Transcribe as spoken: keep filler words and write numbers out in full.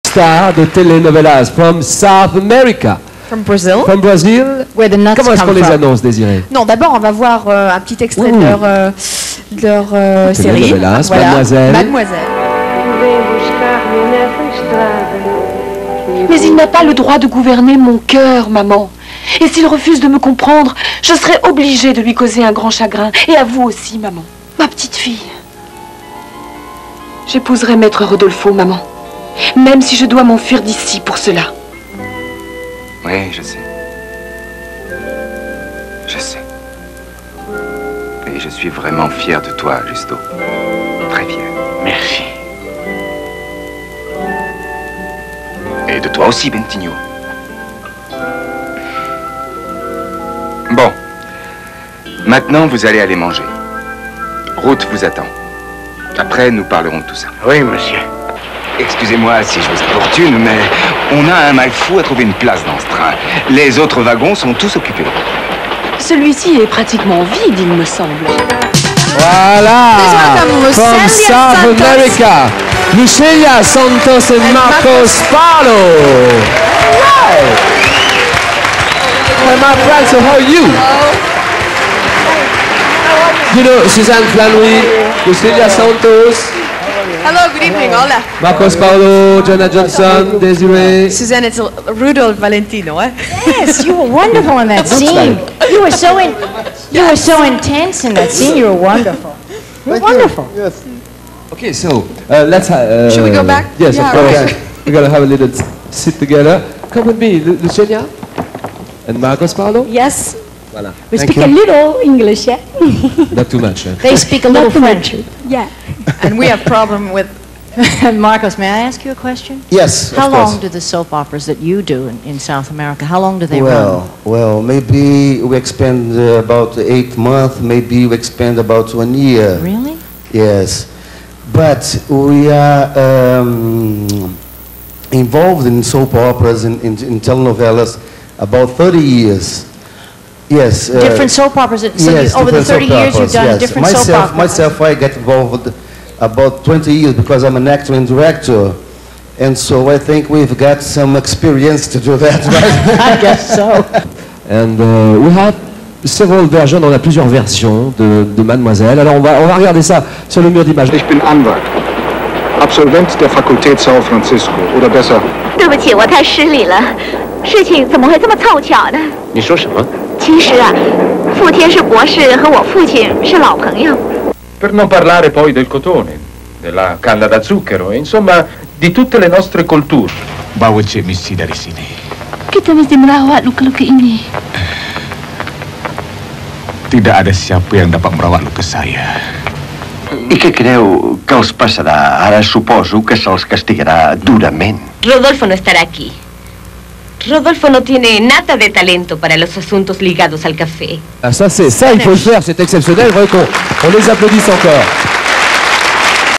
star de telenovelas from South America. From Brazil. From Brazil. Where the nuts Comment est-ce qu'on come les from. annonce, Désiré? Non, d'abord, on va voir euh, un petit extrait Ouh. de leur, euh, de leur euh, série. Telenovelas, Voilà. Mademoiselle. Mademoiselle. Mais il n'a pas le droit de gouverner mon cœur, maman. Et s'il refuse de me comprendre, je serai obligée de lui causer un grand chagrin. Et à vous aussi, maman. Ma petite fille. J'épouserai Maître Rodolfo, maman. Même si je dois m'enfuir d'ici pour cela. Oui, je sais. Je sais. Et je suis vraiment fier de toi, Justo. Très fier. Merci. Et de toi aussi, Bentigno. Bon. Maintenant, vous allez aller manger. Ruth vous attend. Après, nous parlerons de tout ça. Oui, monsieur. Excusez-moi si je vous importune, mais on a un mal fou à trouver une place dans ce train. Les autres wagons sont tous occupés. Celui-ci est pratiquement vide, il me semble. Voilà. From South America. Lucia Santos and Marcos Paulo. Wow. Hey, my friend, so how are you? You know, Suzanne Flannery, Lucia Santos. Hello, good evening, hola. Marcos Paulo, Jenna Johnson, Desiree. Suzanne, it's Rudolph Valentino, eh? Yes, you were wonderful in that scene. You were so in, you were so intense in that scene. You were wonderful. You were wonderful. Yes. Okay, so uh, let's. Uh, Should we go back? Yes, Yeah, of course. right. We're gonna have a little sit together. Come with me, Lu- Lucinia and Marcos Paulo. Yes, Voilà. we Thank speak a you. little English, yeah. Not too much. eh? They speak a little French. Yeah. And we have problem with... Marcos, may I ask you a question? Yes, How of long course. do the soap operas that you do in, in South America, how long do they Well, run? well, maybe we expend uh, about eight months, maybe we expend about one year. Really? Yes, but we are um, involved in soap operas and in, in telenovelas about thirty years. Yes. uh, Different soap operas, that- so you- yes, over the different thirty soap years you've operas, done yes. different soap myself, operas. Myself, I get involved about twenty years because I'm an actor and director. And so I think we've got some experience to do that, right? I guess so. And uh, we have several versions, on a plusieurs versions de, de Mademoiselle. Alors on va, on va regarder ça sur le mur d'image. Ich bin Anwalt, Absolvent der Fakultät São Francisco, oder besser. 对不起，我太失礼了。事情怎么会这么凑巧呢？ 你说什么？ 其实啊，傅天士博士和我父亲是老朋友。 Per non parlare poi del cotone, della canna da zucchero, e insomma di tutte le nostre culture. Bawa Cik Missy dari sini. Kita mesti merawat luka-luka ini. Tidak ada siapa yang dapat merawat luka saya. I què creu que els passarà? Ara suposo que se'ls castigarà durament. Rodolfo no estará aquí. Rodolfo no tiene nada de talento para los asuntos ligados al café. Ah, ça, c'est ça, il faut le faire, c'est exceptionnel. Voyez qu'on on les applaudisse encore.